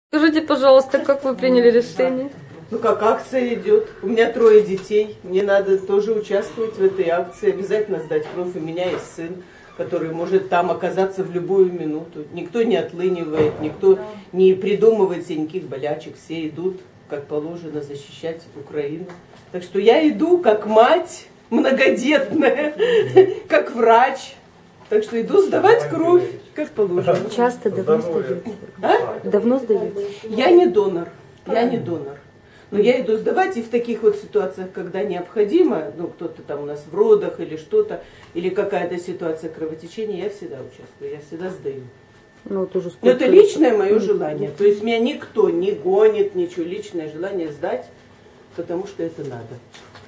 Скажите, пожалуйста, как вы приняли решение? Ну как акция идет. У меня 3 детей. Мне надо тоже участвовать в этой акции. Обязательно сдать кровь. У меня есть сын, который может там оказаться в любую минуту. Никто не отлынивает, никто не придумывает себе никаких болячек. Все идут, как положено, защищать Украину. Так что я иду как мать многодетная, как врач. Так что иду сдавать кровь, как положено. Часто давно сдаете? А? Давно сдаете? Я не донор. Я не донор. Но я иду сдавать, и в таких вот ситуациях, когда необходимо, ну, кто-то там у нас в родах или что-то, или какая-то ситуация кровотечения, я всегда участвую, я всегда сдаю. Ну, вот уже Но это личное мое желание. То есть меня никто не гонит, ничего. Личное желание сдать, потому что это надо.